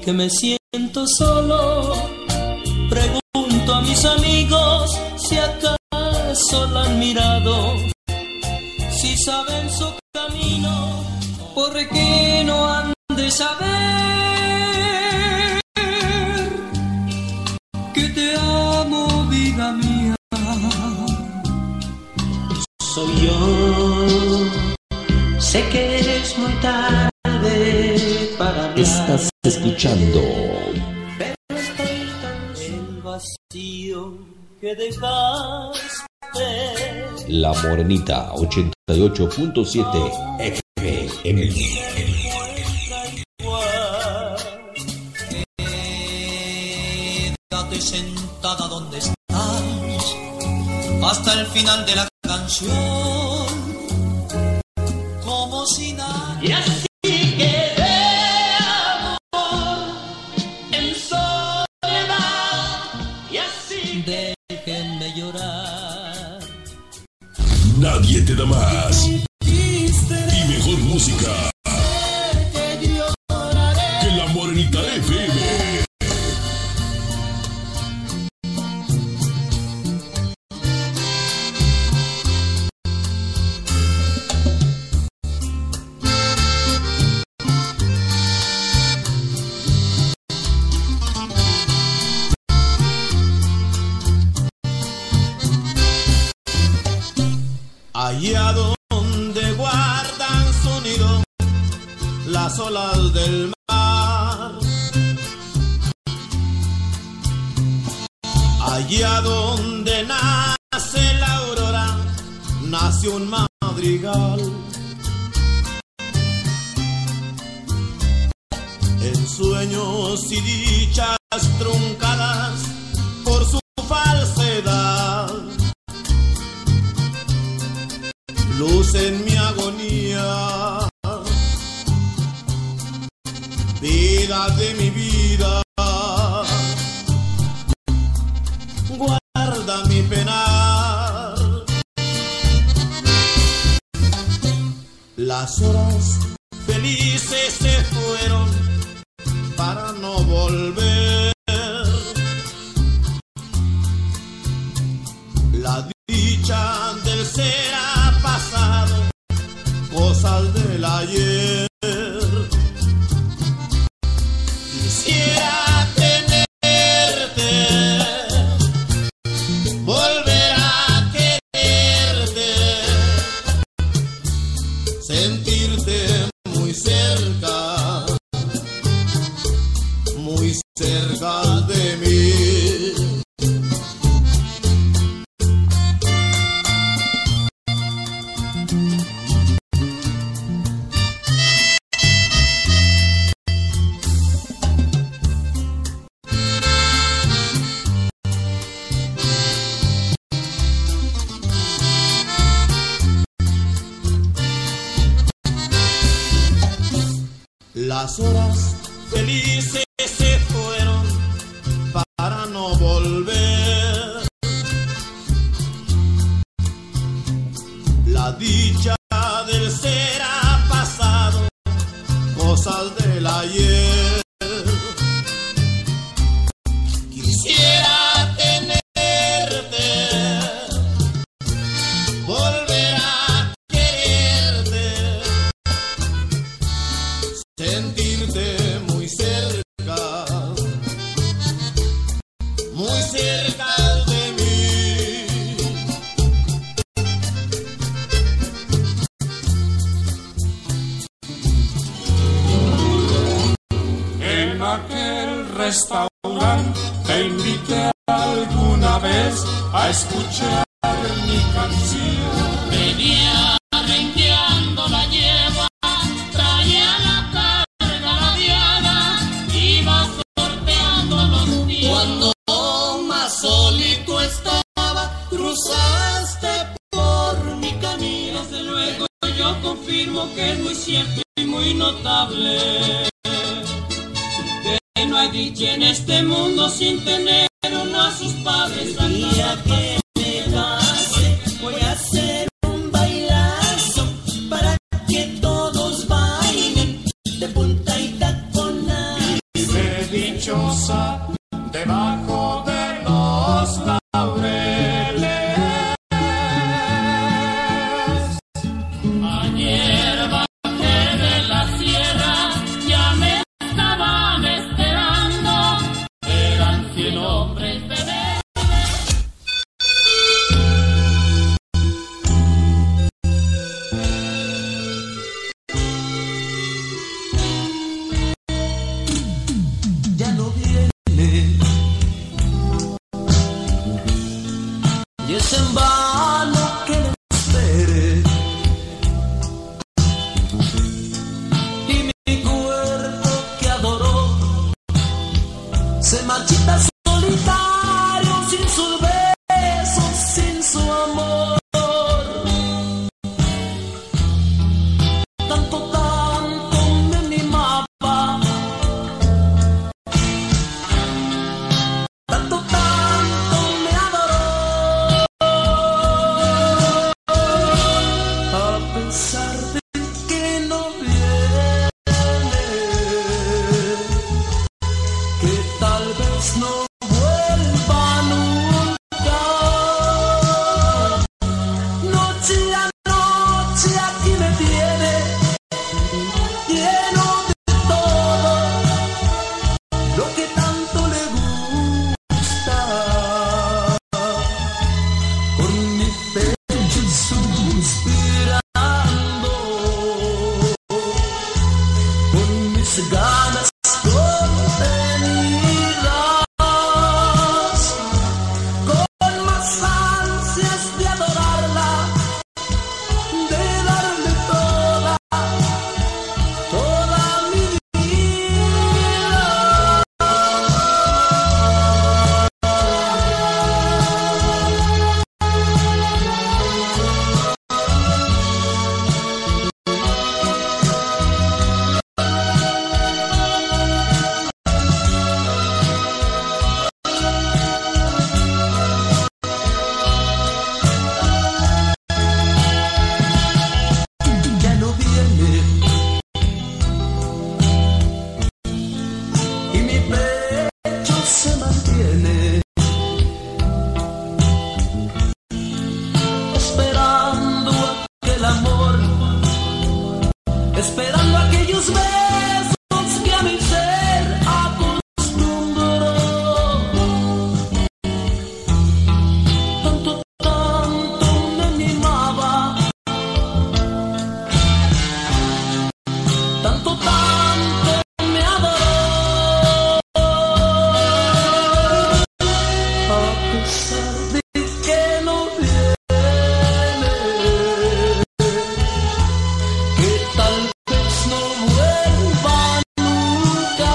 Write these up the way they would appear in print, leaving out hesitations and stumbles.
que me siento solo, pregunto a mis amigos si acaso la han mirado, si saben su camino, ¿por qué no han de saber que te amo, vida mía? Soy yo, sé que eres muy tarde para hablar. Estás escuchando Pero estoy tan el vacío que dejaste. La Morenita 88.7 FM. Quédate sentada donde estás hasta el final de la canción, como si nada. Y así quedé, amor, en soledad. Y así déjenme llorar. Nadie te da más y mejor música que La Morenita FM. Allá donde guardan su nido las olas del mar, allá donde nace la aurora, nace un madrigal. En sueños y dichas truncadas por su falsedad, luz en mi agonía, vida de mi vida, guarda mi penar. Las horas felices se fueron para no volver. La dicha del ser ha pasado, cosas del ayer. Quisiera tenerte, volver a quererte, sentirte muy cerca de mí. Las horas felices se fueron para no volver. La dicha del ser ha pasado, cosas del ayer. Quisiera tenerte, volver a quererte, sentirte muy cerca de mí. En aquel restaurante te invité alguna vez a escuchar mi canción. Venía renqueando la yegua, traía la carga ladeada, iba sorteando los días. Cuando más solito estaba, cruzaste por mi camino. Desde luego yo confirmo que es muy cierto y muy notable, que no hay dicha en este mundo sin tener uno a sus padres. El día que me case voy a hacer un bailazo para que todos bailen de punta y taconazo. Y me es en vano que le espere. Y mi cuerpo que adoró se marchita solitario sin sus besos, sin su amor. Tanto me mimaba, tanto me adoró. A pesar de que no viene, que tal vez no vuelva nunca. Noche a noche aquí me tiene, lleno de todo lo que tanto le gusta. Con mi pecho suspirando, con mis ganas contenidas, con más ansias de adorarla, de darle toda mi vida. Ya no viene y mi pecho se mantiene esperando aquel amor, esperando aquellos besos que a mi ser acostumbró. Tanto me mimaba, tanto me adoró. A pesar de que no viene, que tal vez no vuelva nunca.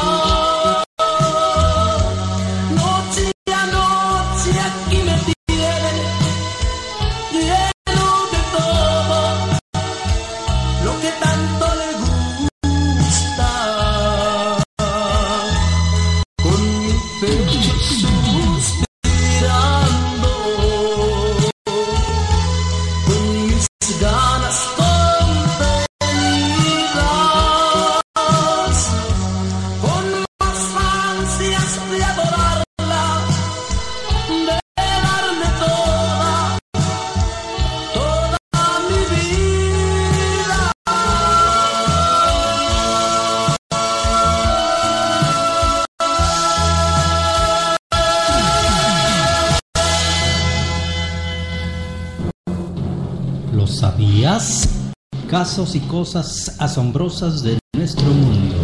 Noche a noche aquí me tiene, lleno de todo lo que tanto le gusta. Con mi pecho suspirando, con mis ganas contenidas, con más ansias de adorarla, de darle toda mi vida. ¿Lo sabías? Casos y cosas asombrosas de nuestro mundo.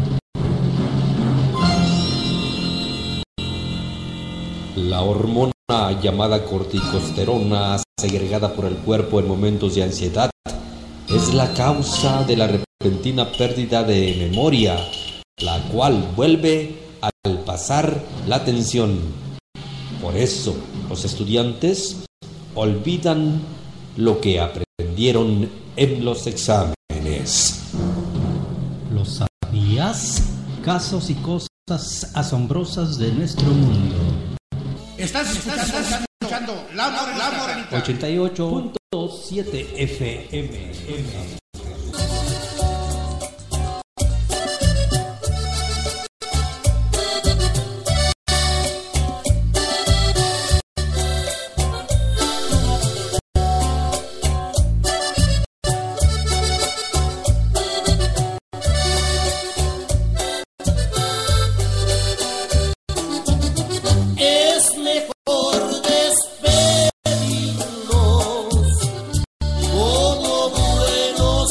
La hormona llamada corticosterona, segregada por el cuerpo en momentos de ansiedad, es la causa de la repentina pérdida de memoria, la cual vuelve al pasar la tensión. Por eso, los estudiantes olvidan lo que aprendieron en los exámenes. ¿Lo sabías? Casos y cosas asombrosas de nuestro mundo. Estás escuchando La Morenita. 88.7 FM. Es mejor despedirnos como buenos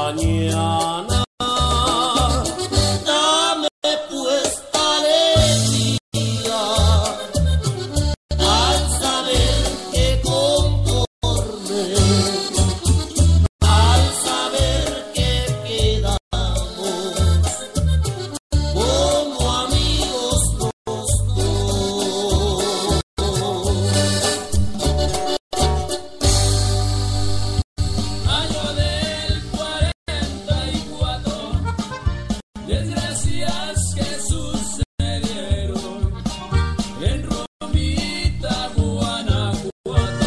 mañana. Dame pues alegría al saber que conforme, al saber que quedamos como amigos los dos. Año del 44, desgracias que sucedieron en Romita, Guanajuato.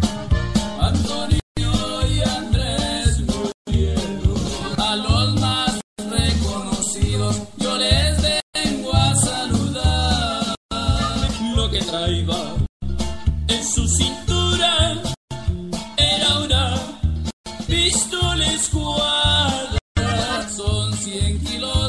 Antonio y Andrés murieron. A los más reconocidos yo les vengo a saludar. Lo que traía en su cintura era una pistola escuadra. Son 100 kilos